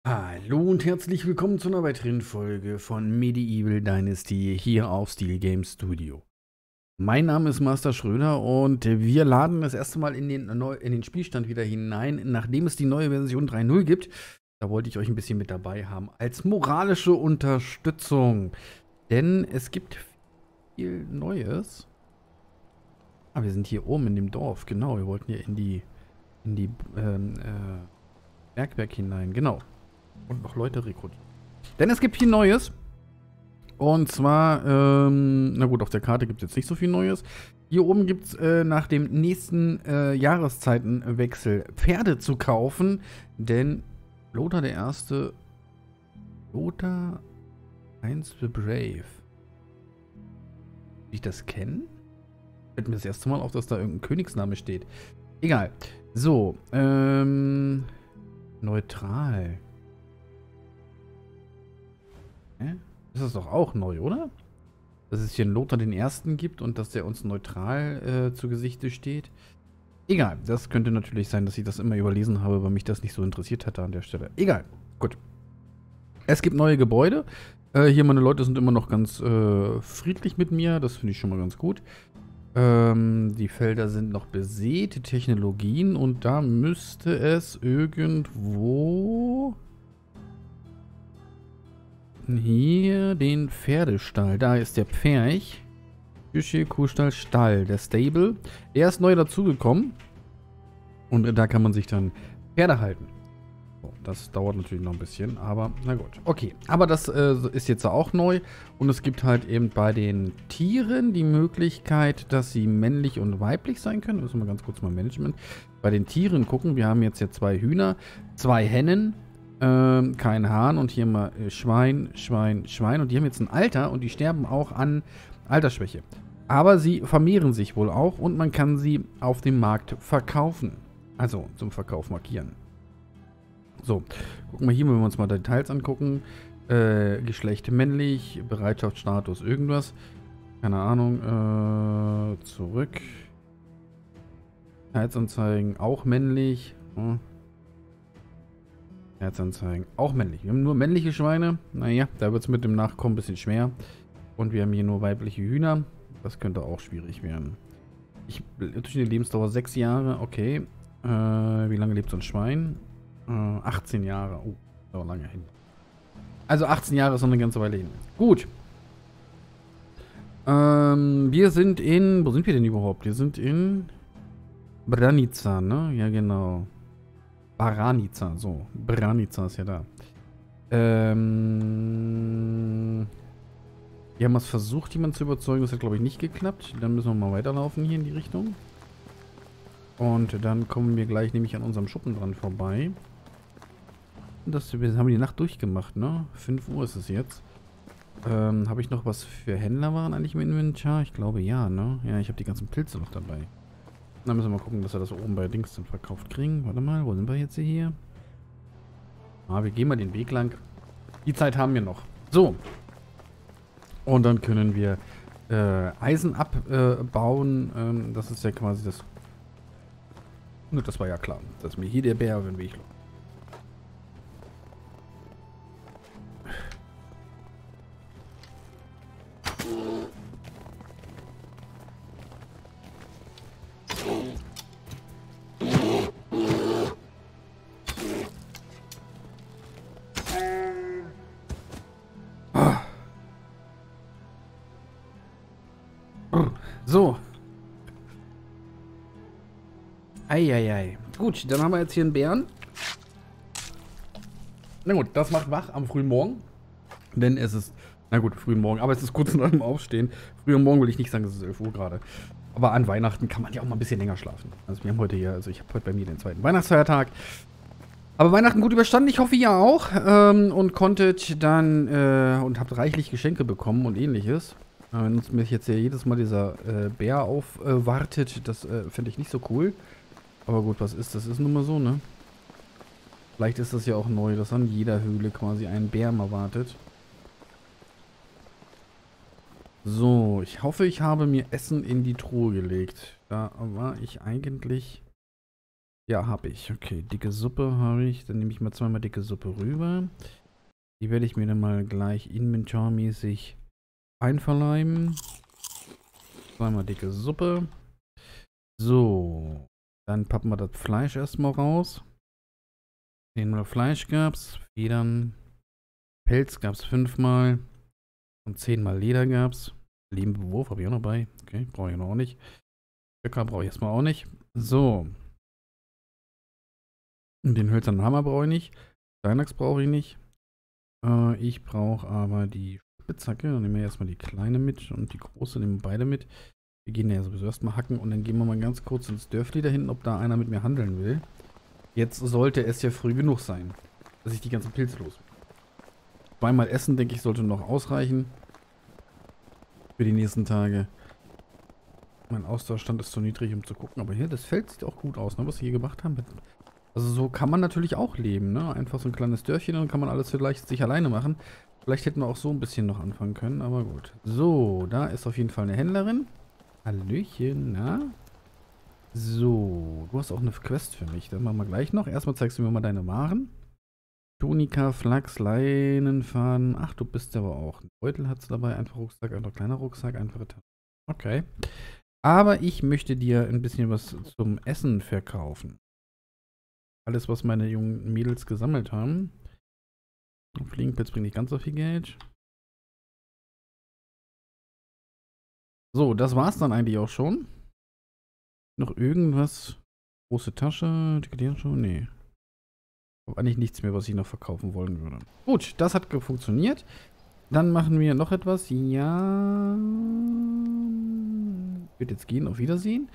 Hallo und herzlich willkommen zu einer weiteren Folge von Medieval Dynasty hier auf Steel Game Studio. Mein Name ist Master Schröder und wir laden das erste Mal in den Spielstand wieder hinein, nachdem es die neue Version 3.0 gibt. Da wollte ich euch ein bisschen mit dabei haben als moralische Unterstützung. Denn es gibt viel Neues. Wir sind hier oben in dem Dorf, genau. Wir wollten hier in die Bergwerk hinein, genau. Und noch Leute rekrutieren. Denn es gibt viel Neues. Und zwar, na gut, auf der Karte gibt es jetzt nicht so viel Neues. Hier oben gibt es nach dem nächsten Jahreszeitenwechsel Pferde zu kaufen. Denn Lothar der Erste, Lothar 1 the Brave. Ich das kennen? Fällt mir das erste Mal auf, dass da irgendein Königsname steht. Egal. So, neutral. Hä? Das ist doch auch neu, oder? Dass es hier einen Lothar den Ersten gibt und dass der uns neutral zu Gesichte steht. Egal, das könnte natürlich sein, dass ich das immer überlesen habe, weil mich das nicht so interessiert hatte an der Stelle. Egal, gut. Es gibt neue Gebäude. Hier meine Leute sind immer noch ganz friedlich mit mir. Das finde ich schon mal ganz gut. Die Felder sind noch besät, die Technologien. Und da müsste es irgendwo hier den Pferdestall. Da ist der Pferch. Küche, Kuhstall, Stall. Der Stable. Der ist neu dazugekommen. Und da kann man sich dann Pferde halten. So, das dauert natürlich noch ein bisschen, aber na gut. Okay, aber das ist jetzt auch neu. Und es gibt halt eben bei den Tieren die Möglichkeit, dass sie männlich und weiblich sein können. Müssen wir ganz kurz mal Management. Bei den Tieren gucken. Wir haben jetzt hier 2 Hühner, 2 Hennen. Kein Hahn und hier mal Schwein, Schwein, Schwein. Und die haben jetzt ein Alter und die sterben auch an Altersschwäche. Aber sie vermehren sich wohl auch und man kann sie auf dem Markt verkaufen. Also zum Verkauf markieren. So, gucken wir hier, wenn wir uns mal Details angucken. Geschlecht männlich, Bereitschaftsstatus irgendwas. Keine Ahnung. Zurück. Heizanzeigen auch männlich. Herzanzeigen. Auch männlich. Wir haben nur männliche Schweine. Naja, da wird es mit dem Nachkommen ein bisschen schwer. Und wir haben hier nur weibliche Hühner. Das könnte auch schwierig werden. Durchschnittliche Lebensdauer 6 Jahre. Okay. Wie lange lebt so ein Schwein? 18 Jahre. Oh, so lange hin. Also 18 Jahre ist noch eine ganze Weile hin. Gut. Wir sind in... Wo sind wir denn überhaupt? Wir sind in... Branica, ne? Ja, genau. Baranica, so. Branica ist ja da. Wir haben es versucht, jemanden zu überzeugen. Das hat, glaube ich, nicht geklappt. Dann müssen wir mal weiterlaufen hier in die Richtung. Und dann kommen wir gleich nämlich an unserem Schuppen dran vorbei. Wir haben die Nacht durchgemacht, ne? 5 Uhr ist es jetzt. Habe ich noch was für Händlerwaren eigentlich im Inventar? Ich glaube ja, ne? Ja, ich habe die ganzen Pilze noch dabei. Dann müssen wir mal gucken, dass wir das oben bei Dings dann verkauft kriegen. Warte mal, wo sind wir jetzt hier? Wir gehen mal den Weg lang. Die Zeit haben wir noch. So. Und dann können wir Eisen abbauen. Das ist ja quasi das... Das war ja klar, dass mir hier der Bär über den Weg läuft. So. Eieiei. Gut, dann haben wir jetzt hier einen Bären. Na gut, das macht wach am frühen Morgen. Denn es ist, na gut, frühen Morgen, aber es ist kurz nach dem Aufstehen. Früh am Morgen will ich nicht sagen, es ist 11 Uhr gerade. Aber an Weihnachten kann man ja auch mal ein bisschen länger schlafen. Also wir haben heute hier, also ich habe heute bei mir den 2. Weihnachtsfeiertag. Aber Weihnachten gut überstanden, ich hoffe ihr auch. Und konntet dann, und habt reichlich Geschenke bekommen und ähnliches. Wenn uns mich jetzt hier jedes Mal dieser Bär aufwartet, das finde ich nicht so cool. Aber gut, was ist das? Ist nun mal so, ne? Vielleicht ist das ja auch neu, dass an jeder Höhle quasi ein Bär mal wartet. So, ich hoffe, ich habe mir Essen in die Truhe gelegt. Da war ich eigentlich Ja, habe ich. Okay, dicke Suppe habe ich. Dann nehme ich mal zweimal dicke Suppe rüber. Die werde ich mir dann mal gleich inventarmäßig einverleiben. Zweimal dicke Suppe. So. Dann packen wir das Fleisch erstmal raus. 10-mal Fleisch gab's. Federn. Pelz gab's 5-mal. Und 10-mal Leder gab's. Lehmbewurf habe ich auch noch bei. Okay, brauche ich noch auch nicht. Stöcker brauche ich erstmal auch nicht. So. Und den hölzernen Hammer brauche ich nicht. Steinachs brauche ich nicht. Ich brauche aber die Spitzhacke. Dann nehmen wir erstmal die kleine mit und die große nehmen wir beide mit. Wir gehen ja sowieso erstmal hacken und dann gehen wir mal ganz kurz ins Dörfli da hinten, ob da einer mit mir handeln will. Jetzt sollte es ja früh genug sein, dass ich die ganzen Pilze los bin. Zweimal essen, denke ich, sollte noch ausreichen. Für die nächsten Tage. Mein Ausdauerstand ist zu niedrig, um zu gucken. Aber hier, das Feld sieht auch gut aus, ne, was sie hier gemacht haben. Also so kann man natürlich auch leben, ne? Einfach so ein kleines Dörfchen, dann kann man alles vielleicht sich alleine machen. Vielleicht hätten wir auch so ein bisschen noch anfangen können, aber gut. So, da ist auf jeden Fall eine Händlerin. Hallöchen, na? So, du hast auch eine Quest für mich. Dann machen wir gleich noch. Erstmal zeigst du mir mal deine Waren. Tunika, Flachs, Leinenfaden. Ach, du bist aber auch. Ein Beutel hat sie dabei. Einfach Rucksack, einfach kleiner Rucksack, einfache Tasche. Okay. Aber ich möchte dir ein bisschen was zum Essen verkaufen. Alles, was meine jungen Mädels gesammelt haben. Fliegenpilz bringt nicht ganz so viel Geld. So, das war's dann eigentlich auch schon. Noch irgendwas? Große Tasche? Dicke schon? Nee. Habe eigentlich nichts mehr, was ich noch verkaufen wollen würde. Gut, das hat funktioniert. Dann machen wir noch etwas. Ja. Wird jetzt gehen. Auf Wiedersehen.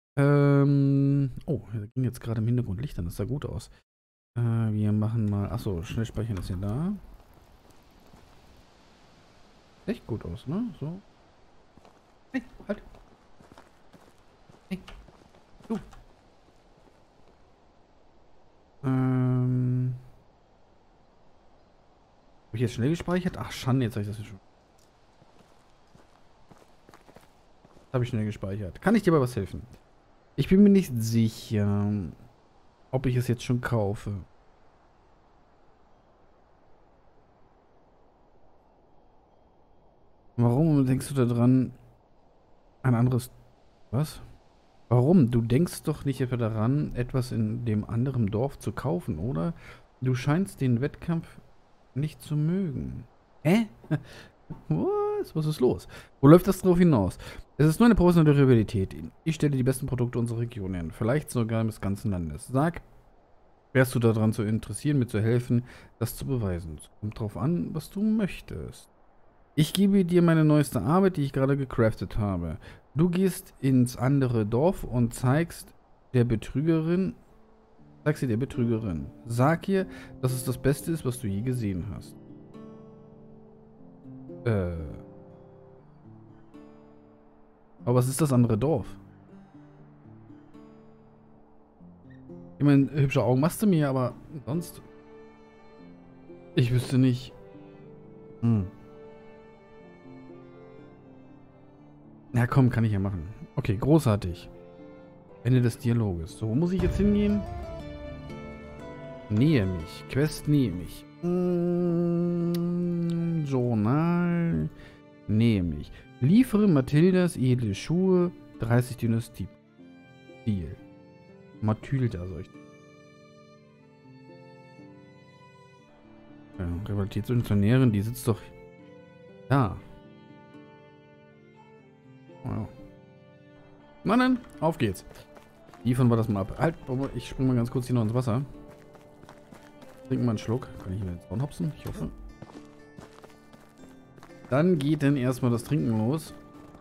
Oh, da ging jetzt gerade im Hintergrund Licht an. Das sah gut aus. Wir machen mal. Achso, schnell speichern ist ja da. Echt gut aus, ne? So. Hey, halt. Hey. Du. Habe ich jetzt schnell gespeichert? Ach, Schande, jetzt habe ich das schon. Habe ich schnell gespeichert. Kann ich dir aber was helfen? Ich bin mir nicht sicher, ob ich es jetzt schon kaufe. Warum denkst du daran, ein anderes... Was? Warum? Du denkst doch nicht etwa daran, etwas in dem anderen Dorf zu kaufen, oder? Du scheinst den Wettkampf nicht zu mögen. Hä? Was? Was ist los? Wo läuft das drauf hinaus? Es ist nur eine professionelle Rivalität. Ich stelle die besten Produkte unserer Region hin. Vielleicht sogar des ganzen Landes. Sag, wärst du daran zu interessieren, mir zu helfen, das zu beweisen? Es kommt drauf an, was du möchtest. Ich gebe dir meine neueste Arbeit, die ich gerade gecraftet habe. Du gehst ins andere Dorf und zeigst sie der Betrügerin. Sag ihr, dass es das Beste ist, was du je gesehen hast. Aber was ist das andere Dorf? Ich meine, hübsche Augen machst du mir, aber sonst... Ich wüsste nicht. Na komm, kann ich ja machen. Okay, großartig. Ende des Dialoges. So, wo muss ich jetzt hingehen? Nähe mich. Quest nähe mich. Journal. Nähe mich. Liefere Mathildas edle Schuhe. 30 Dynastie. Stil. Mathilda, soll ich. Ja, Rivalität zu der Näherin, die sitzt doch da. Wow. Na dann, auf geht's. Liefern wir das mal ab. Halt, ich spring mal ganz kurz hier noch ins Wasser. Trinken mal einen Schluck. Kann ich mir jetzt hopsen? Ich hoffe. Dann geht dann erstmal das Trinken los.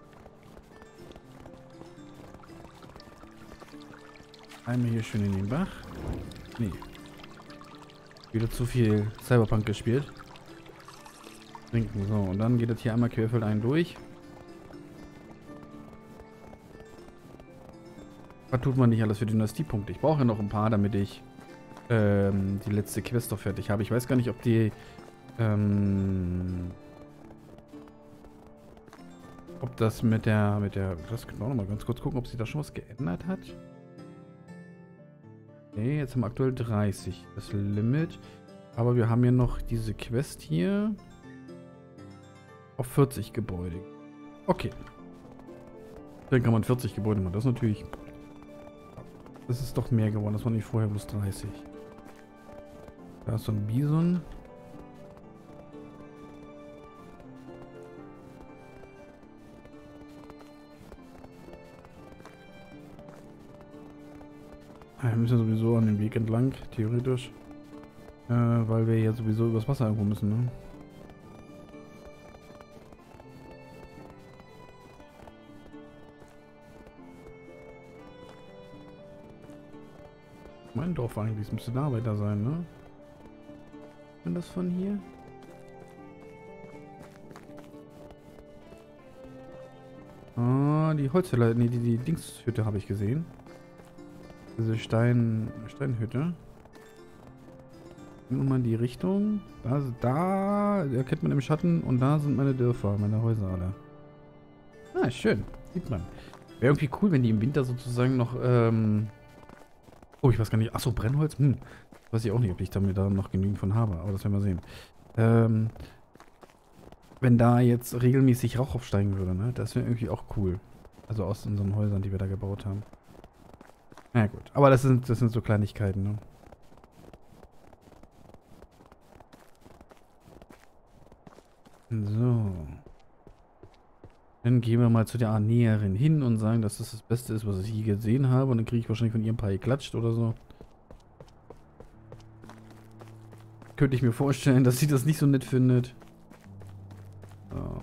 Einmal hier schön in den Bach. Nee. Wieder zu viel Cyberpunk gespielt. Trinken, so. Und dann geht es hier einmal querfeldein durch. Was tut man nicht alles für Dynastiepunkte? Ich brauche ja noch ein paar, damit ich die letzte Quest doch fertig habe. Ich weiß gar nicht, ob die ob das mit der das können wir auch noch mal ganz kurz gucken, ob sie da schon was geändert hat. Okay, jetzt haben wir aktuell 30. Das Limit. Aber wir haben ja noch diese Quest hier. Auf 40 Gebäude. Okay. Dann kann man 40 Gebäude machen. Das ist natürlich... Das ist doch mehr geworden. Das war nicht vorher bloß 30. Da ist so ein Bison. Wir müssen sowieso an den Weg entlang, theoretisch. Weil wir ja sowieso übers Wasser irgendwo müssen, ne? Mein Dorf eigentlich, es müsste da weiter sein, ne? Wenn das von hier? Ah, die Holzhütte, nee, die Dingshütte habe ich gesehen. Diese Steinhütte. Nur mal in die Richtung. Da erkennt man im Schatten und da sind meine Dörfer, meine Häuser alle. Ah, schön. Sieht man. Wäre irgendwie cool, wenn die im Winter sozusagen noch, oh, ich weiß gar nicht. Achso, Brennholz? Weiß ich auch nicht, ob ich da noch genügend von habe, aber das werden wir sehen. Wenn da jetzt regelmäßig Rauch aufsteigen würde, ne? Das wäre irgendwie auch cool. Also aus unseren Häusern, die wir da gebaut haben. Na ja, gut. Aber das sind so Kleinigkeiten, ne? So. Dann gehen wir mal zu der Näherin hin und sagen, dass das Beste ist, was ich je gesehen habe. Und dann kriege ich wahrscheinlich von ihr ein paar geklatscht oder so. Könnte ich mir vorstellen, dass sie das nicht so nett findet. So.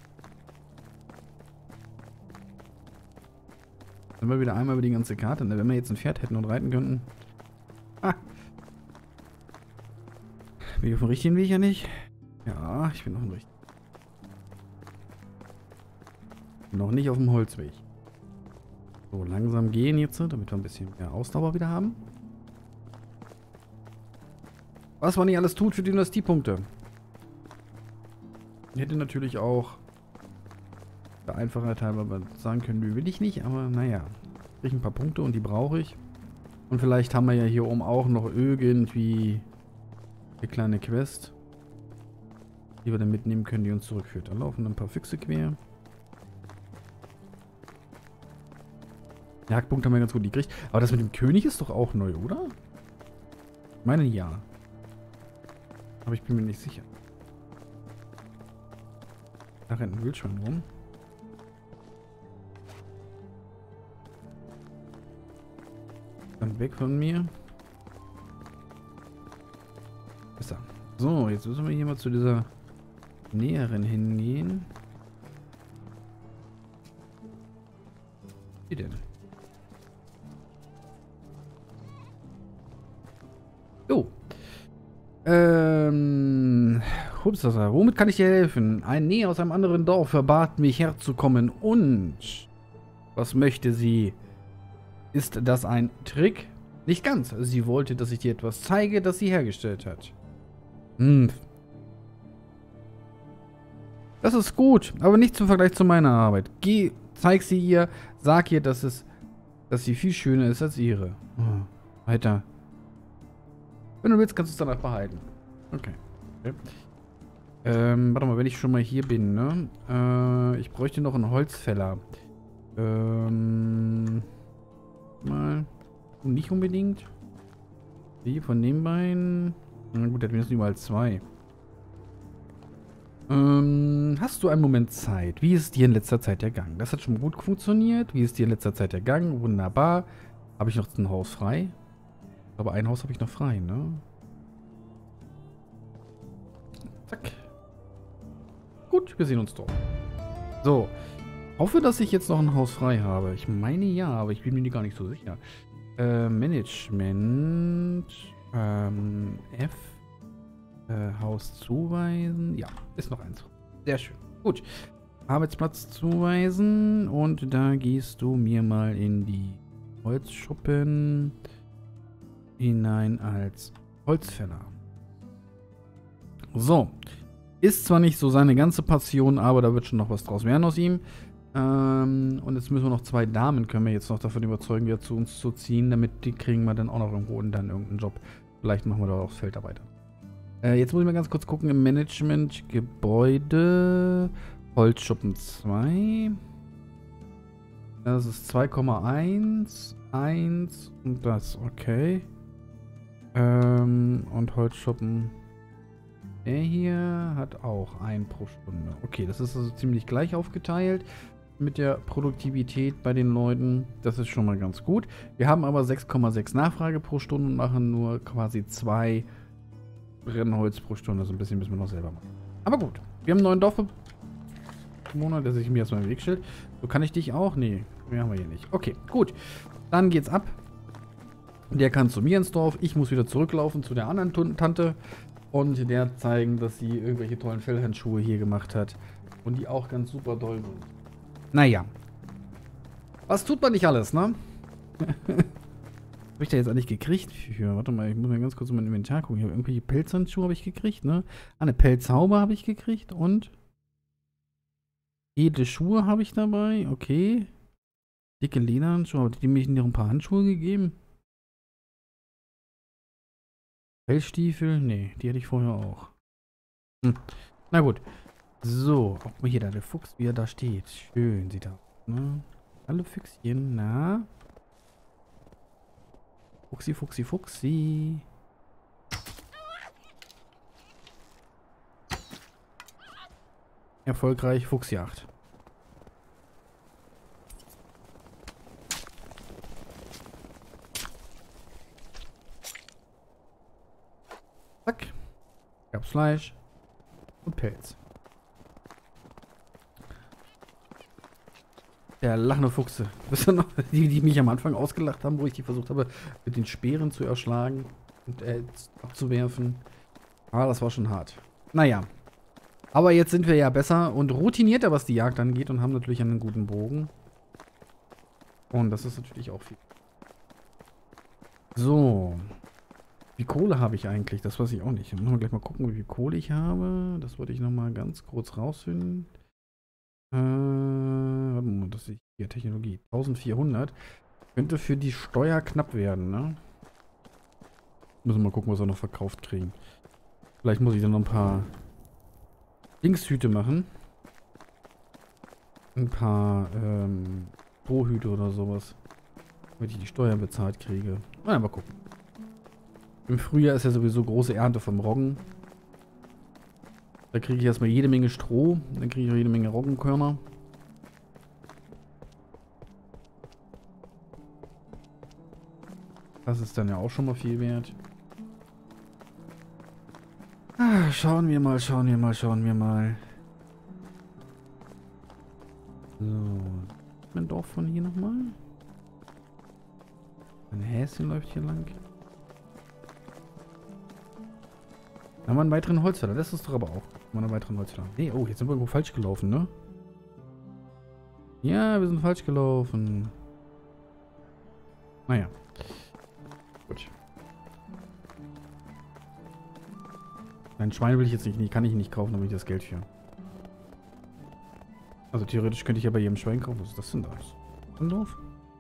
Dann wir wieder einmal über die ganze Karte. Ne? Wenn wir jetzt ein Pferd hätten und reiten könnten. Ah. Bin ich auf dem richtigen Weg ja nicht? Ja, ich bin auf dem richtigen. Noch nicht auf dem Holzweg. So, langsam gehen jetzt, damit wir ein bisschen mehr Ausdauer wieder haben. Was man nicht alles tut für Dynastiepunkte. Ich hätte natürlich auch der Einfachheit halber sagen können, wie will ich nicht, aber naja. Ich kriege ein paar Punkte und die brauche ich. Und vielleicht haben wir ja hier oben auch noch irgendwie eine kleine Quest, die wir dann mitnehmen können, die uns zurückführt. Da laufen ein paar Füchse quer. Jagdpunkt haben wir ganz gut gekriegt. Aber das mit dem König ist doch auch neu, oder? Ich meine, ja. Aber ich bin mir nicht sicher. Da rennt ein Wildschwein rum. Dann weg von mir. Besser. So, jetzt müssen wir hier mal zu dieser Näherin hingehen. Wie denn? Jo. Hupsasa, womit kann ich dir helfen? Ein Näher aus einem anderen Dorf verbat mich herzukommen und... Was möchte sie? Ist das ein Trick? Nicht ganz. Sie wollte, dass ich dir etwas zeige, das sie hergestellt hat. Das ist gut, aber nicht zum Vergleich zu meiner Arbeit. Geh, zeig sie ihr, sag ihr, dass sie viel schöner ist als ihre. Weiter. Wenn du willst, kannst du es danach behalten. Okay. Warte mal, wenn ich schon mal hier bin, ne? Ich bräuchte noch einen Holzfäller. Mal. Nicht unbedingt. Wie, von den beiden? Na gut, der hat mindestens überall 2. Hast du einen Moment Zeit? Wie ist dir in letzter Zeit ergangen? Das hat schon gut funktioniert. Wie ist dir in letzter Zeit ergangen? Wunderbar. Habe ich noch ein Haus frei? Aber ein Haus habe ich noch frei, ne? Zack. Gut, wir sehen uns dort. So. Hoffe, dass ich jetzt noch ein Haus frei habe. Ich meine ja, aber ich bin mir gar nicht so sicher. Management. F. Haus zuweisen. Ja, ist noch eins. Sehr schön. Gut. Arbeitsplatz zuweisen. Und da gehst du mir mal in die Holzschuppen hinein als Holzfäller. So. Ist zwar nicht so seine ganze Passion, aber da wird schon noch was draus werden aus ihm. Und jetzt müssen wir noch 2 Damen, können wir jetzt noch davon überzeugen, wieder zu uns zu ziehen, damit die kriegen wir dann auch noch irgendwo und dann irgendeinen Job. Vielleicht machen wir da auch das Feldarbeiter. Jetzt muss ich mal ganz kurz gucken, im Management, Gebäude, Holzschuppen 2. Das ist 2,1, 1 und das, okay. Und Holzschuppen. Der hier hat auch 1 pro Stunde. Okay, das ist also ziemlich gleich aufgeteilt mit der Produktivität bei den Leuten. Das ist schon mal ganz gut. Wir haben aber 6,6 Nachfrage pro Stunde und machen nur quasi 2 Brennholz pro Stunde. Also ein bisschen müssen wir noch selber machen. Aber gut, wir haben einen neuen Dorfbewohner, der sich mir erstmal im Weg stellt. So, kann ich dich auch? Nee, mehr haben wir hier nicht. Okay, gut. Dann geht's ab. Der kann zu mir ins Dorf. Ich muss wieder zurücklaufen zu der anderen Tante. Und der zeigen, dass sie irgendwelche tollen Fellhandschuhe hier gemacht hat. Und die auch ganz super doll sind. Naja. Was tut man nicht alles, ne? Habe ich da jetzt eigentlich gekriegt? Für, warte mal, ich muss mal ganz kurz in mein Inventar gucken. Ich habe irgendwelche Pelzhandschuhe habe ich gekriegt, ne? Ah, eine Pelzhaube habe ich gekriegt und edle Schuhe habe ich dabei. Okay. Dicke Lederhandschuhe. Aber die mir noch ein paar Handschuhe gegeben? Fellstiefel? Nee, die hatte ich vorher auch. Hm. Na gut. So, guck mal hier, da der Fuchs, wie er da steht. Schön sieht er aus, ne? Hallo Füchschen, na? Fuchsi, Fuchsi, Fuchsi. Erfolgreich Fuchsjagd. Zack. Gab's Fleisch und Pelz. Der lachende Fuchse. Wisst ihr noch, die mich am Anfang ausgelacht haben, wo ich die versucht habe, mit den Speeren zu erschlagen und abzuwerfen. Ah, das war schon hart. Naja. Aber jetzt sind wir ja besser und routinierter, was die Jagd angeht und haben natürlich einen guten Bogen. Und das ist natürlich auch viel. So. Wie viel Kohle habe ich eigentlich? Das weiß ich auch nicht. Müssen wir gleich mal gucken, wie viel Kohle ich habe. Das wollte ich nochmal ganz kurz rausfinden. Warte mal, das ist hier Technologie. 1400. Könnte für die Steuer knapp werden, ne? Müssen wir mal gucken, was wir noch verkauft kriegen. Vielleicht muss ich dann noch ein paar Dingshüte machen. Ein paar Strohhüte oder sowas. Damit ich die Steuern bezahlt kriege. Na, mal gucken. Im Frühjahr ist ja sowieso große Ernte vom Roggen. Da kriege ich erstmal jede Menge Stroh. Dann kriege ich auch jede Menge Roggenkörner. Das ist dann ja auch schon mal viel wert. Ah, schauen wir mal, schauen wir mal, schauen wir mal. So. Mein Dorf von hier nochmal. Ein Häschen läuft hier lang. Da haben wir einen weiteren Holzfäller. Das ist doch aber auch. Mal einen weiteren Holzfäller. Nee, oh, jetzt sind wir irgendwo falsch gelaufen, ne? Ja, wir sind falsch gelaufen. Naja. Gut. Ein Schwein will ich jetzt nicht, kann ich nicht kaufen, da will ich das Geld für. Also theoretisch könnte ich ja bei jedem Schwein kaufen. Was ist das denn da? Ein Dorf?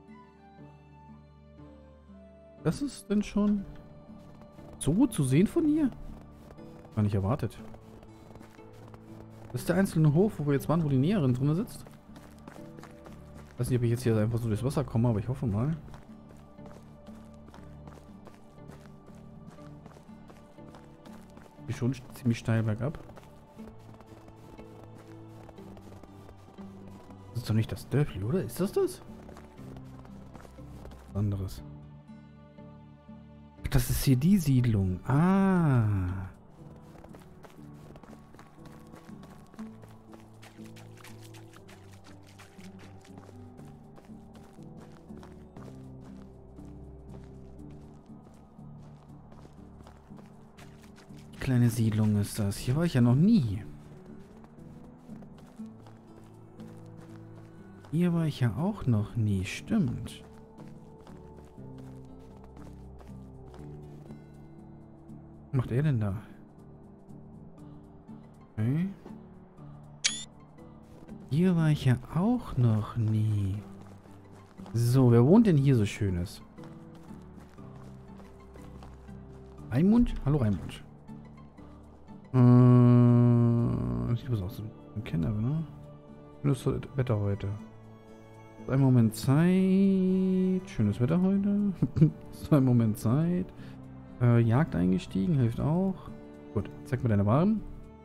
Das ist denn schon so gut zu sehen von hier? Gar nicht erwartet. Das ist der einzelne Hof, wo wir jetzt waren, wo die Näherin drin sitzt. Ich weiß nicht, ob ich jetzt hier einfach so durchs Wasser komme, aber ich hoffe mal. Ist schon ziemlich steil bergab. Das ist doch nicht das Dörfli, oder? Ist das das? Was anderes. Das ist hier die Siedlung. Ah. Kleine Siedlung ist das. Hier war ich ja noch nie. Hier war ich ja auch noch nie. Stimmt. Was macht er denn da? Okay. Hier war ich ja auch noch nie. So, wer wohnt denn hier so Schönes? Raimund? Hallo Raimund. Sieht was aus. Ein Kenner, ne? Schönes Wetter heute. Ein Moment Zeit. Schönes Wetter heute. So, ein Moment Zeit. Jagd eingestiegen, hilft auch. Gut, zeig mir deine Waren.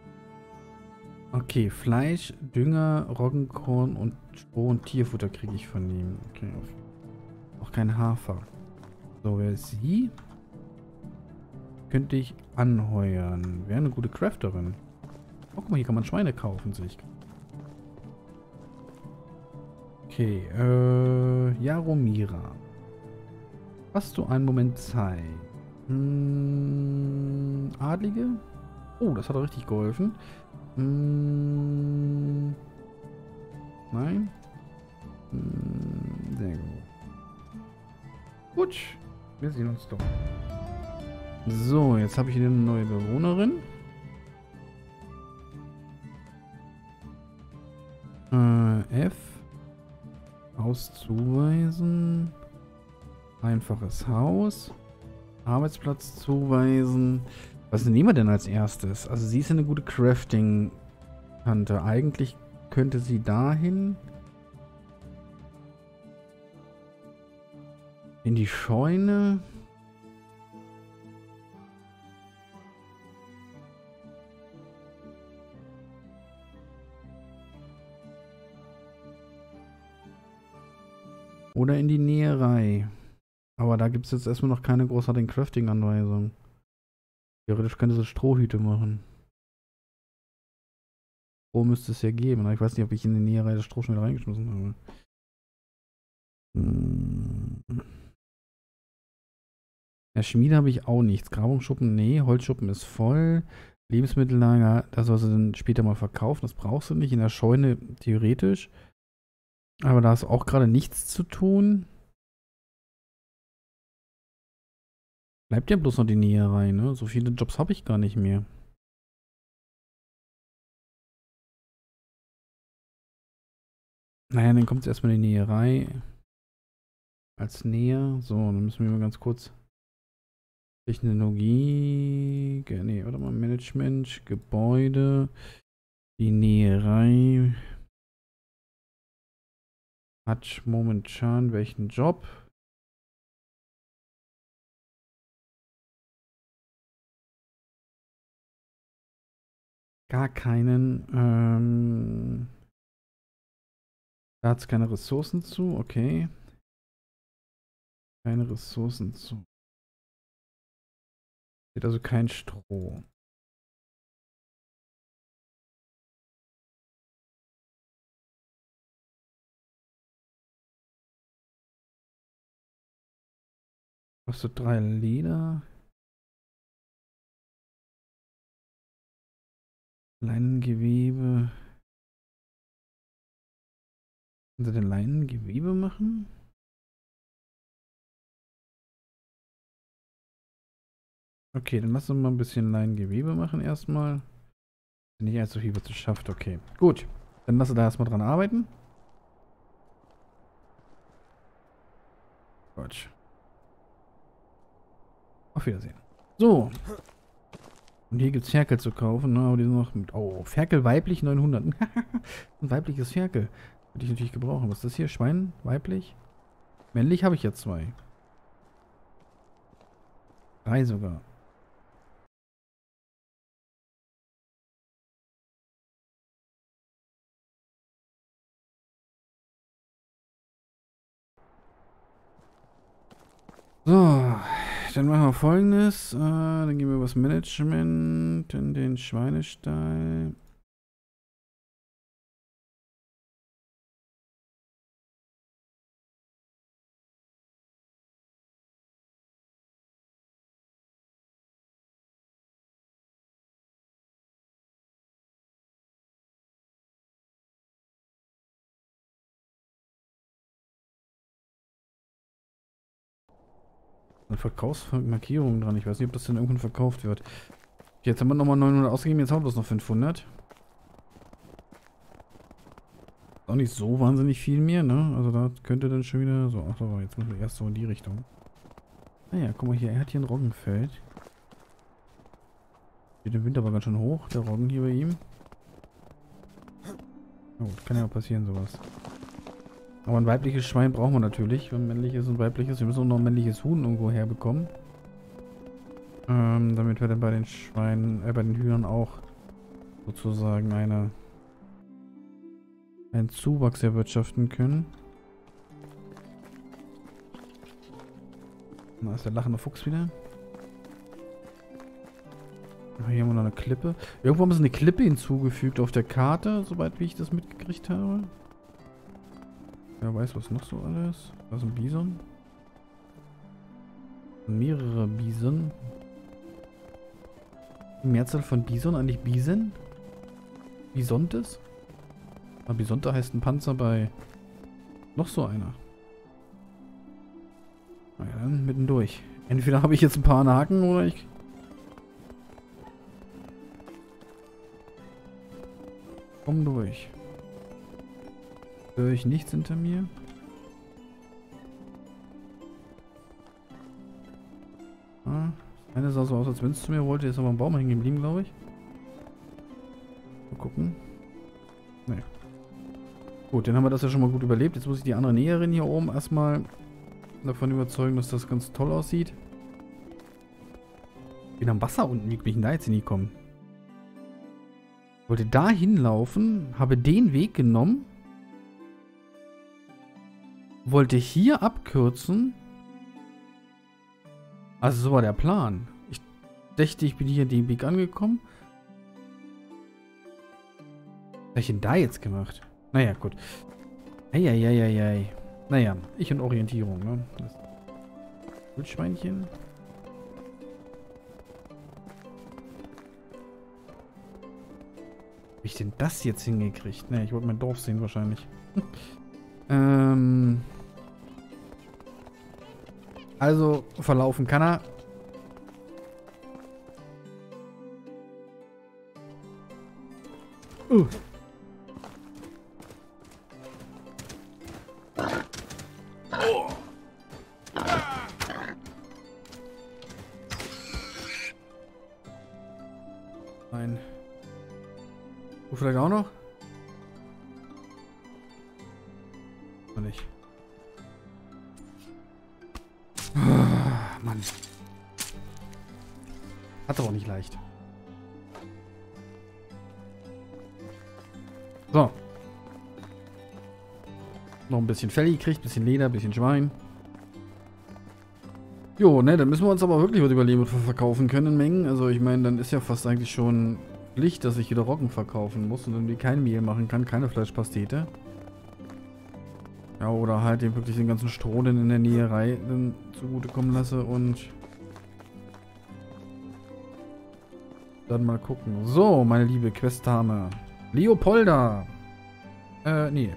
Okay, Fleisch, Dünger, Roggenkorn und Stroh und Tierfutter kriege ich von ihm. Okay, auch kein Hafer. So, wer ist sie? Könnte ich anheuern. Wäre eine gute Crafterin. Oh, guck mal, hier kann man Schweine kaufen, sehe ich. Okay, Jaromira. Hast du einen Moment Zeit? Adlige? Oh, das hat doch richtig geholfen. Nein? Sehr gut. Gut, wir sehen uns doch. So, jetzt habe ich hier eine neue Bewohnerin. F. Haus zuweisen. Einfaches Haus. Arbeitsplatz zuweisen. Was nehmen wir denn als erstes? Also sie ist eine gute Crafting-Tante. Eigentlich könnte sie dahin. In die Scheune. Oder in die Näherei. Aber da gibt es jetzt erstmal noch keine großartigen Crafting-Anweisungen. Theoretisch könnte sie Strohhüte machen. Stroh müsste es ja geben. Aber ich weiß nicht, ob ich in die Näherei das Stroh schon wieder reingeschmissen habe. Ja, Schmiede habe ich auch nichts. Grabungsschuppen, nee. Holzschuppen ist voll. Lebensmittellager, das soll sie dann später mal verkaufen. Das brauchst du nicht. In der Scheune theoretisch. Aber da ist auch gerade nichts zu tun. Bleibt ja bloß noch die Näherei, ne? So viele Jobs habe ich gar nicht mehr. Naja, dann kommt es erstmal in die Näherei. Als Näher. So, dann müssen wir mal ganz kurz. Technologie. Nee, warte mal. Management. Gebäude. Die Näherei. Hat momentan welchen Job? Gar keinen. Da hat es keine Ressourcen zu. Okay. Keine Ressourcen zu. Steht also kein Stroh. Kostet 3 Leder. Leinengewebe. Können sie denn Leinengewebe machen? Okay, dann lassen wir mal ein bisschen Leinengewebe machen erstmal. Nicht allzu viel, was es schafft. Okay, gut. Dann lasse da erstmal dran arbeiten. Gut. Auf Wiedersehen. So. Und hier gibt es Ferkel zu kaufen, ne? Aber die sind noch mit. Oh, Ferkel weiblich 900. Ein weibliches Ferkel. Würde ich natürlich gebrauchen. Was ist das hier? Schwein? Weiblich? Männlich habe ich jetzt 2. 3 sogar. So, dann machen wir Folgendes. Dann gehen wir über das Management in den Schweinestall. Eine Verkaufsmarkierung dran. Ich weiß nicht, ob das denn irgendwann verkauft wird. Jetzt haben wir nochmal 900 ausgegeben, jetzt haben wir bloß noch 500. Auch nicht so wahnsinnig viel mehr, ne? Also da könnte dann schon wieder so. Ach so, jetzt müssen wir erst so in die Richtung. Naja, guck mal hier, er hat hier ein Roggenfeld. Steht im Winter aber ganz schön hoch, der Roggen hier bei ihm. Oh, kann ja passieren, sowas. Aber ein weibliches Schwein brauchen wir natürlich. Ein männliches und weibliches. Wir müssen auch noch ein männliches Huhn irgendwo herbekommen. Damit wir dann bei den Schweinen, bei den Hühnern auch sozusagen einen Zuwachs erwirtschaften können. Da ist der lachende Fuchs wieder. Hier haben wir noch eine Klippe. Irgendwo haben sie eine Klippe hinzugefügt auf der Karte, soweit wie ich das mitgekriegt habe. Wer weiß, was noch so alles. Da ist ein Bison. Mehrere Bison. Die Mehrzahl von Bison, eigentlich Bison? Bisontes? Aber Bisonte heißt ein Panzer bei noch so einer. Na ja, dann mittendurch. Entweder habe ich jetzt ein paar Haken oder ich... komm durch. Höre ich nichts hinter mir? Ah, eine sah so aus, als wenn es zu mir wollte. Jetzt aber am Baum hängen geblieben, glaube ich. Mal gucken. Nee. Gut, dann haben wir das ja schon mal gut überlebt. Jetzt muss ich die andere Näherin hier oben erstmal davon überzeugen, dass das ganz toll aussieht. Ich bin am Wasser unten. Wie bin ich denn da jetzt hingekommen? Wollte da hinlaufen, habe den Weg genommen, wollte hier abkürzen. Also so war der Plan. Ich dachte, ich bin hier den Weg angekommen. Was habe ich denn da jetzt gemacht? Naja, gut. Eieieiei. Naja, ich und Orientierung, ne? Das Wildschweinchen. Wie ich denn das jetzt hingekriegt? Ne, ich wollte mein Dorf sehen wahrscheinlich. Also, verlaufen kann er. Nein. Du vielleicht auch noch? Oder nicht? Mann. Hat's aber auch nicht leicht. So. Noch ein bisschen Fell gekriegt, bisschen Leder, bisschen Schwein. Jo, ne, dann müssen wir uns aber wirklich was überleben und verkaufen können in Mengen. Also ich meine, dann ist ja fast eigentlich schon Pflicht, dass ich wieder Roggen verkaufen muss und irgendwie kein Mehl machen kann, keine Fleischpastete. Ja, oder halt eben wirklich den ganzen Stroh dann in der Näherei dann zugutekommen lasse und dann mal gucken. So, meine liebe Questdame. Leopolda. Nee.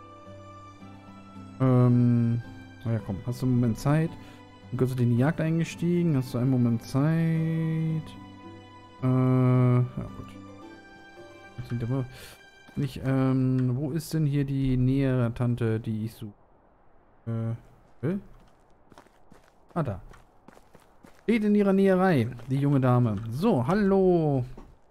Naja, komm, hast du einen Moment Zeit? Dann kurz in die Jagd eingestiegen. Hast du einen Moment Zeit? Ja gut. Das sind aber nicht, wo ist denn hier die nähere Tante, die ich suche? Ah, da. Steht in ihrer Näherei, die junge Dame. So, hallo.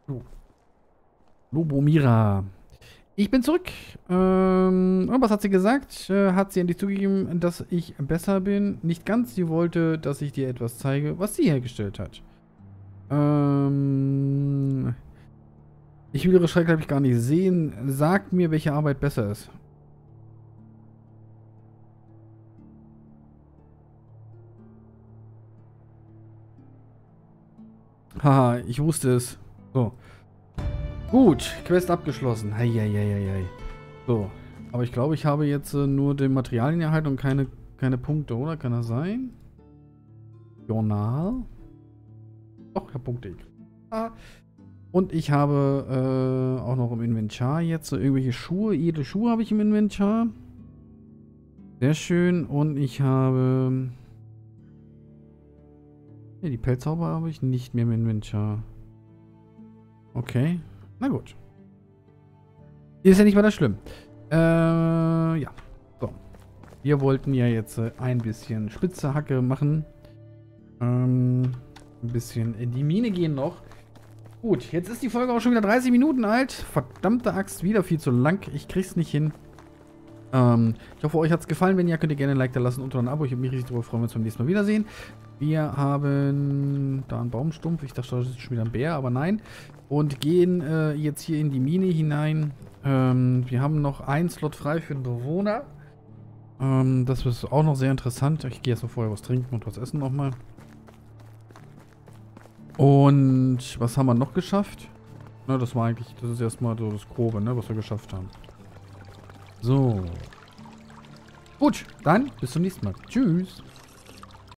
Lubomira. Ich bin zurück. Und was hat sie gesagt? Hat sie endlich zugegeben, dass ich besser bin? Nicht ganz. Sie wollte, dass ich dir etwas zeige, was sie hergestellt hat. Ich will ihre Schreck, glaube ich, gar nicht sehen. Sag mir, welche Arbeit besser ist. Haha, ich wusste es. So. Gut, Quest abgeschlossen. Heieieiei. So, aber ich glaube, ich habe jetzt nur den Materialien erhalten und keine Punkte, oder? Kann das sein? Journal. Doch, ich habe Punkte gekriegt. Ah. Und ich habe auch noch im Inventar jetzt so irgendwelche Schuhe. Edle Schuhe habe ich im Inventar. Sehr schön. Und ich habe... Ne, die Pelzhaube habe ich nicht mehr im Inventar. Okay. Na gut. Ist ja nicht weiter schlimm. Ja. So. Wir wollten ja jetzt ein bisschen spitze Hacke machen. Ein bisschen in die Mine gehen noch. Gut, jetzt ist die Folge auch schon wieder 30 Minuten alt. Verdammte Axt, wieder viel zu lang. Ich krieg's nicht hin. Ich hoffe, euch hat es gefallen. Wenn ja, könnt ihr gerne ein Like da lassen und ein Abo. Ich würde mich riesig darüber freuen, wenn wir uns beim nächsten Mal wiedersehen. Wir haben da einen Baumstumpf. Ich dachte, das ist schon wieder ein Bär, aber nein. Und gehen jetzt hier in die Mine hinein. Wir haben noch einen Slot frei für den Bewohner. Das ist auch noch sehr interessant. Ich gehe jetzt mal vorher was trinken und was essen nochmal. Und was haben wir noch geschafft? Na, das ist erstmal so das Grobe, ne, was wir geschafft haben. So. Gut, dann bis zum nächsten Mal. Tschüss.